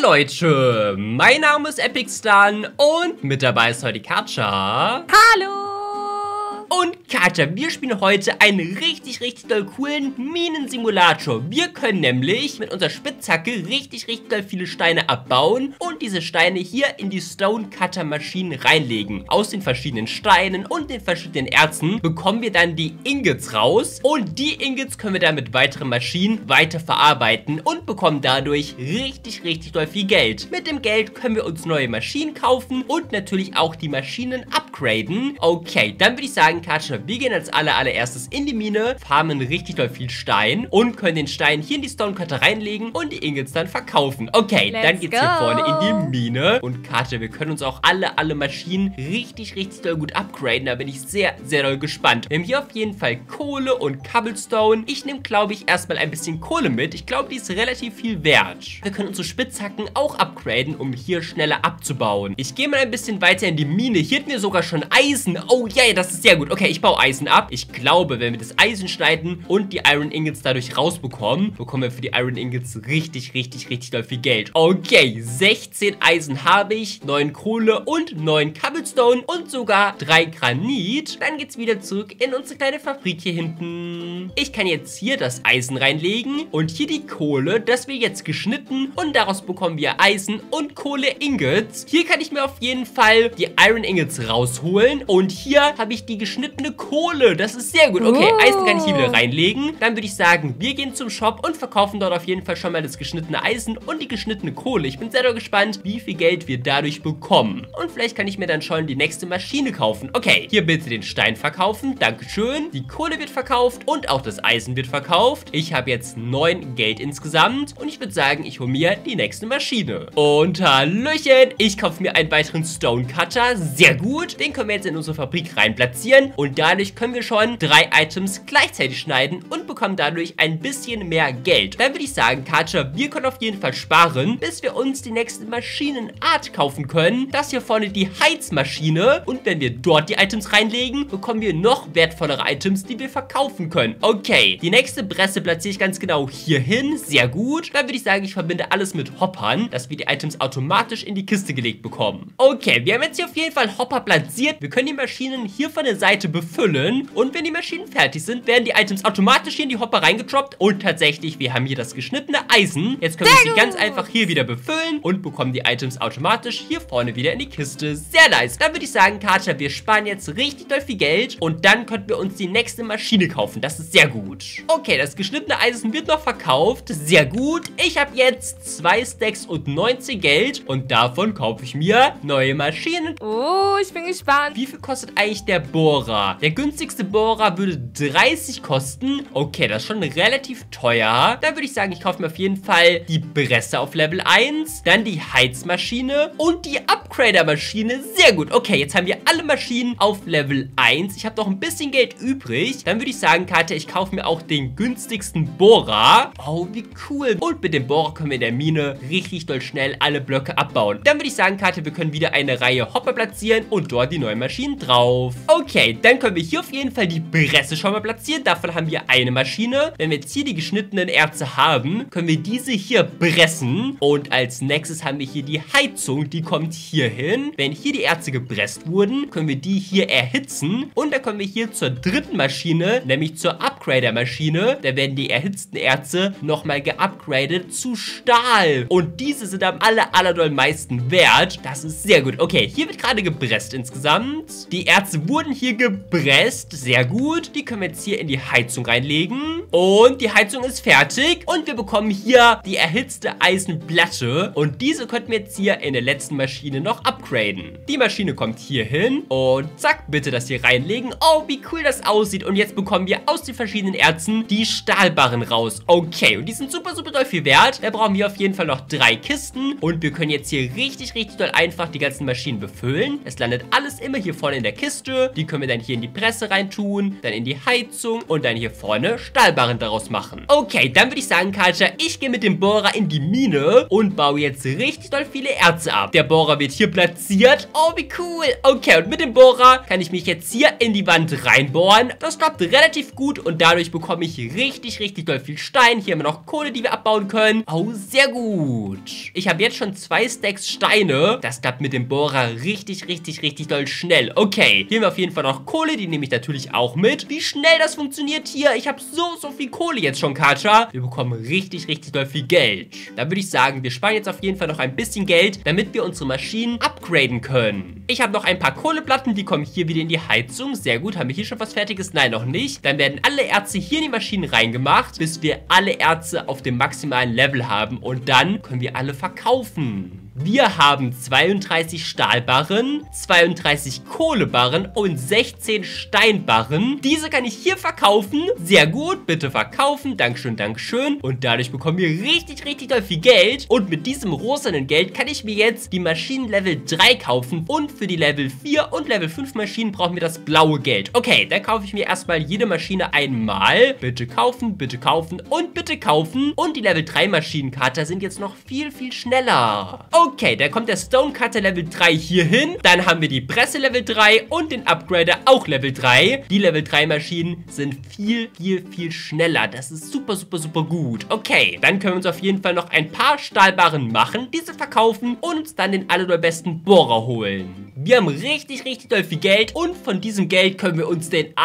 Leute, mein Name ist EpicStan und mit dabei ist heute Katja. Hallo! Und Katja, wir spielen heute einen richtig doll coolen Minensimulator. Wir können nämlich mit unserer Spitzhacke richtig doll viele Steine abbauen und diese Steine hier in die Stonecutter-Maschinen reinlegen. Aus den verschiedenen Steinen und den verschiedenen Erzen bekommen wir dann die Ingots raus und die Ingots können wir dann mit weiteren Maschinen weiter verarbeiten und bekommen dadurch richtig doll viel Geld. Mit dem Geld können wir uns neue Maschinen kaufen und natürlich auch die Maschinen upgraden. Okay, dann würde ich sagen, Katja, wir gehen als allererstes in die Mine, farmen richtig doll viel Stein und können den Stein hier in die Stonecutter reinlegen und die Ingots dann verkaufen. Okay, dann geht's hier vorne in die Mine. Und Katja, wir können uns auch alle Maschinen richtig doll gut upgraden. Da bin ich sehr doll gespannt. Wir haben hier auf jeden Fall Kohle und Cobblestone. Ich nehme, glaube ich, erstmal ein bisschen Kohle mit. Ich glaube, die ist relativ viel wert. Wir können unsere Spitzhacken auch upgraden, um hier schneller abzubauen. Ich gehe mal ein bisschen weiter in die Mine. Hier hätten wir sogar schon Eisen. Oh yeah, das ist sehr gut. Okay, ich baue Eisen ab. Ich glaube, wenn wir das Eisen schneiden und die Iron Ingots dadurch rausbekommen, bekommen wir für die Iron Ingots richtig doll viel Geld. Okay, 16 Eisen habe ich, 9 Kohle und 9 Cobblestone und sogar 3 Granit. Dann geht's wieder zurück in unsere kleine Fabrik hier hinten. Ich kann jetzt hier das Eisen reinlegen und hier die Kohle. Das wird jetzt geschnitten und daraus bekommen wir Eisen und Kohle Ingots. Hier kann ich mir auf jeden Fall die Iron Ingots rausholen und hier habe ich die geschnittene Kohle. Das ist sehr gut. Okay, Eisen kann ich hier wieder reinlegen. Dann würde ich sagen, wir gehen zum Shop und verkaufen dort auf jeden Fall schon mal das geschnittene Eisen und die geschnittene Kohle. Ich bin sehr gespannt, wie viel Geld wir dadurch bekommen. Und vielleicht kann ich mir dann schon die nächste Maschine kaufen. Okay, hier bitte den Stein verkaufen. Dankeschön. Die Kohle wird verkauft und auch das Eisen wird verkauft. Ich habe jetzt 9 Geld insgesamt und ich würde sagen, ich hole mir die nächste Maschine. Und hallöchen, ich kaufe mir einen weiteren Stonecutter. Sehr gut. Den können wir jetzt in unsere Fabrik rein platzieren und dadurch können wir schon 3 Items gleichzeitig schneiden und bekommen dadurch ein bisschen mehr Geld. Dann würde ich sagen, Katja, wir können auf jeden Fall sparen, bis wir uns die nächste Maschinenart kaufen können. Das hier vorne die Heizmaschine und wenn wir dort die Items reinlegen, bekommen wir noch wertvollere Items, die wir verkaufen können. Okay, die nächste Presse platziere ich ganz genau hier hin. Sehr gut. Dann würde ich sagen, ich verbinde alles mit Hoppern, dass wir die Items automatisch in die Kiste gelegt bekommen. Okay, wir haben jetzt hier auf jeden Fall Hopper platziert. Wir können die Maschinen hier von der Seite befüllen und wenn die Maschinen fertig sind, werden die Items automatisch hier in die Hopper reingedroppt und tatsächlich, wir haben hier das geschnittene Eisen. Jetzt können wir sie ganz einfach hier wieder befüllen und bekommen die Items automatisch hier vorne wieder in die Kiste. Sehr nice. Dann würde ich sagen, Katja, wir sparen jetzt richtig doll viel Geld und dann könnten wir uns die nächste Maschine kaufen. Das ist sehr gut. Okay, das geschnittene Eisen wird noch verkauft. Sehr gut. Ich habe jetzt 2 Stacks und 19 Geld und davon kaufe ich mir neue Maschinen. Oh, ich bin gespannt. Wie viel kostet eigentlich der Bohrer? Der günstigste Bohrer würde 30 kosten. Okay, das ist schon relativ teuer. Dann würde ich sagen, ich kaufe mir auf jeden Fall die Presse auf Level 1, dann die Heizmaschine und die Upgrader-Maschine. Sehr gut. Okay, jetzt haben wir alle Maschinen auf Level 1. Ich habe noch ein bisschen Geld übrig. Dann würde ich sagen, Katja, ich kaufe mir auch den günstigsten Bohrer. Oh, wie cool. Und mit dem Bohrer können wir in der Mine richtig doll schnell alle Blöcke abbauen. Dann würde ich sagen, Katja, wir können wieder eine Reihe Hopper platzieren und dort die neuen Maschinen drauf. Okay, dann können wir hier auf jeden Fall die Presse schon mal platzieren. Davon haben wir eine Maschine. Wenn wir jetzt hier die geschnittenen Erze haben, können wir diese hier pressen. Und als nächstes haben wir hier die Heizung. Die kommt hier hin. Wenn hier die Erze gepresst wurden, können wir die hier erhitzen. Und dann kommen wir hier zur dritten Maschine, nämlich zur Upgrader-Maschine. Da werden die erhitzten Erze nochmal geupgradet zu Stahl. Und diese sind am allerdoll meisten wert. Das ist sehr gut. Okay, hier wird gerade gepresst insgesamt. Die Erze wurden hier gepresst. Sehr gut. Die können wir jetzt hier in die Heizung reinlegen. Und die Heizung ist fertig. Und wir bekommen hier die erhitzte Eisenplatte. Und diese könnten wir jetzt hier in der letzten Maschine noch upgraden. Die Maschine kommt hier hin. Und zack, bitte das hier reinlegen. Oh, wie cool das aussieht. Und jetzt bekommen wir aus den verschiedenen Erzen die Stahlbarren raus. Okay, und die sind super doll viel wert. Da brauchen wir auf jeden Fall noch 3 Kisten. Und wir können jetzt hier richtig doll einfach die ganzen Maschinen befüllen. Es landet alles immer hier vorne in der Kiste. Die können wir dann hier in die Presse reintun, dann in die Heizung und dann hier vorne Stahlbarren daraus machen. Okay, dann würde ich sagen, Katja, ich gehe mit dem Bohrer in die Mine und baue jetzt richtig doll viele Erze ab. Der Bohrer wird hier platziert. Oh, wie cool. Okay, und mit dem Bohrer kann ich mich jetzt hier in die Wand reinbohren. Das klappt relativ gut und dadurch bekomme ich richtig, richtig doll viel Stein. Hier haben wir noch Kohle, die wir abbauen können. Oh, sehr gut. Ich habe jetzt schon 2 Stacks Steine. Das klappt mit dem Bohrer richtig, richtig, richtig doll schnell. Okay, hier haben wir auf jeden Fall noch Kohle. Die nehme ich natürlich auch mit. Wie schnell das funktioniert hier. Ich habe so viel Kohle jetzt schon, Katja. Wir bekommen richtig, richtig doll viel Geld. Da würde ich sagen, wir sparen jetzt auf jeden Fall noch ein bisschen Geld, damit wir unsere Maschinen upgraden können. Ich habe noch ein paar Kohleplatten, die kommen hier wieder in die Heizung. Sehr gut, haben wir hier schon was Fertiges? Nein, noch nicht. Dann werden alle Erze hier in die Maschinen reingemacht, bis wir alle Erze auf dem maximalen Level haben. Und dann können wir alle verkaufen. Wir haben 32 Stahlbarren, 32 Kohlebarren und 16 Steinbarren. Diese kann ich hier verkaufen. Sehr gut, bitte verkaufen. Dankeschön, Dankeschön. Und dadurch bekommen wir richtig, richtig doll viel Geld. Und mit diesem rosanen Geld kann ich mir jetzt die Maschinen Level 3 kaufen. Und für die Level 4 und Level 5 Maschinen brauchen wir das blaue Geld. Okay, dann kaufe ich mir erstmal jede Maschine einmal. Bitte kaufen und bitte kaufen. Und die Level 3 Maschinencutter sind jetzt noch viel, viel schneller. Okay, dann kommt der Stonecutter Level 3 hier hin. Dann haben wir die Presse Level 3 und den Upgrader auch Level 3. Die Level 3 Maschinen sind viel, viel, viel schneller. Das ist super, super, super gut. Okay, dann können wir uns auf jeden Fall noch ein paar Stahlbarren machen, diese verkaufen und uns dann den allerbesten Bohrer holen. Wir haben richtig, richtig doll viel Geld und von diesem Geld können wir uns den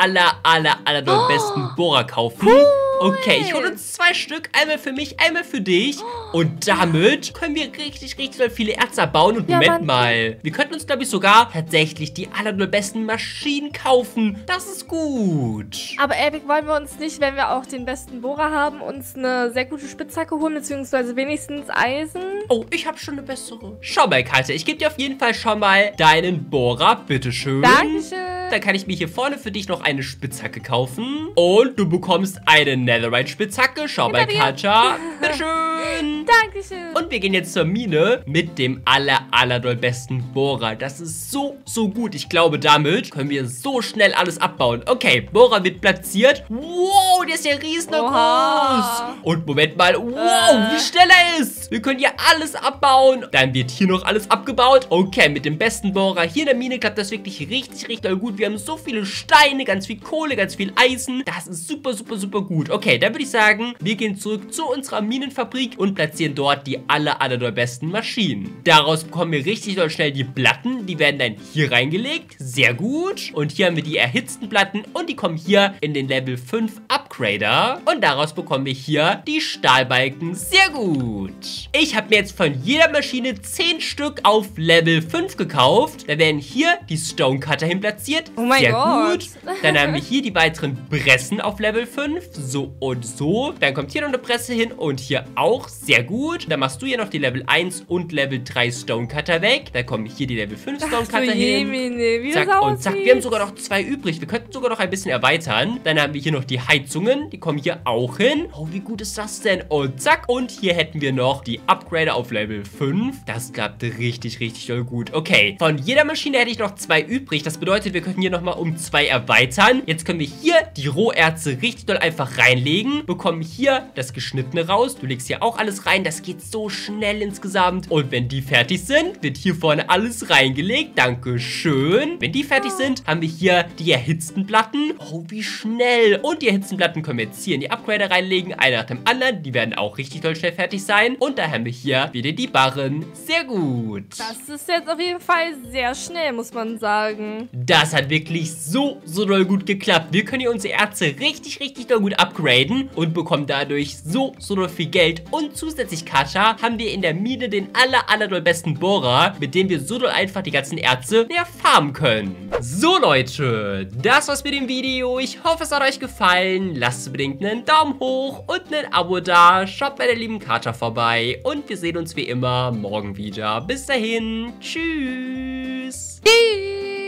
allerbesten Bohrer kaufen. Okay, ich hole uns 2 Stück. Einmal für mich, einmal für dich. Und damit können wir richtig, richtig doll viele Erze abbauen. Und Moment mal. Wir könnten uns, glaube ich, sogar tatsächlich die allerbesten Maschinen kaufen. Das ist gut. Aber Epic, wollen wir uns nicht, wenn wir auch den besten Bohrer haben, uns eine sehr gute Spitzhacke holen, beziehungsweise wenigstens Eisen? Oh, ich habe schon eine bessere. Schau mal, Katja, ich gebe dir auf jeden Fall schon mal deinen Bohrer. Bitteschön. Dankeschön. Dann kann ich mir hier vorne für dich noch eine Spitzhacke kaufen. Und du bekommst eine Netherite-Spitzhacke. Schau mal, Katja. Bitteschön. Dankeschön. Und wir gehen jetzt zur Mine mit dem allerbesten Bohrer. Das ist so gut. Ich glaube, damit können wir so schnell alles abbauen. Okay, Bohrer wird platziert. Wow, der ist ja riesengroß. Und Moment mal. Wow, wie schnell er ist. Wir können hier alles abbauen. Dann wird hier noch alles abgebaut. Okay, mit dem besten Bohrer hier in der Mine klappt das wirklich richtig, richtig gut. Wir haben so viele Steine, ganz viel Kohle, ganz viel Eisen. Das ist super gut. Okay, dann würde ich sagen, wir gehen zurück zu unserer Minenfabrik und platzieren dort die allerbesten Maschinen. Daraus bekommen wir richtig doll schnell die Platten. Die werden dann hier reingelegt. Sehr gut. Und hier haben wir die erhitzten Platten und die kommen hier in den Level 5 Upgrader. Und daraus bekommen wir hier die Stahlbalken. Sehr gut. Ich habe mir jetzt von jeder Maschine 10 Stück auf Level 5 gekauft. Da werden hier die Stonecutter hin platziert. Oh mein Gott. Sehr gut. Dann haben wir hier die weiteren Pressen auf Level 5. So und so. Dann kommt hier noch eine Presse hin und hier auch. Sehr gut. Dann machst du hier noch die Level 1 und Level 3 Stonecutter weg. Dann kommen hier die Level 5 Stonecutter hin. Wie Zack das und zack. Wir haben sogar noch 2 übrig. Wir könnten sogar noch ein bisschen erweitern. Dann haben wir hier noch die Heizungen. Die kommen hier auch hin. Oh, wie gut ist das denn? Und zack. Und hier hätten wir noch die Upgrader auf Level 5. Das klappt richtig doll gut. Okay. Von jeder Maschine hätte ich noch 2 übrig. Das bedeutet, wir können hier nochmal um 2 erweitern. Jetzt können wir hier die Roherze richtig doll einfach reinlegen. Bekommen hier das Geschnittene raus. Du legst hier auch alles rein. Das geht so schnell insgesamt. Und wenn die fertig sind, wird hier vorne alles reingelegt. Dankeschön. Wenn die fertig sind, haben wir hier die erhitzten Platten. Oh, wie schnell. Und die erhitzten Platten können wir jetzt hier in die Upgrader reinlegen. Einer nach dem anderen. Die werden auch richtig doll schnell fertig sein. Und da haben wir hier wieder die Barren. Sehr gut. Das ist jetzt auf jeden Fall sehr schnell, muss man sagen. Das hat wirklich so doll gut geklappt. Wir können hier unsere Erze richtig doll gut upgraden und bekommen dadurch so doll viel Geld. Und zusätzlich, Katja, haben wir in der Mine den doll besten Bohrer, mit dem wir so doll einfach die ganzen Erze farmen können. So, Leute, das war's mit dem Video. Ich hoffe, es hat euch gefallen. Lasst unbedingt einen Daumen hoch und ein Abo da. Schaut bei der lieben Katja vorbei und wir sehen uns wie immer morgen wieder. Bis dahin, tschüss. Tschüss.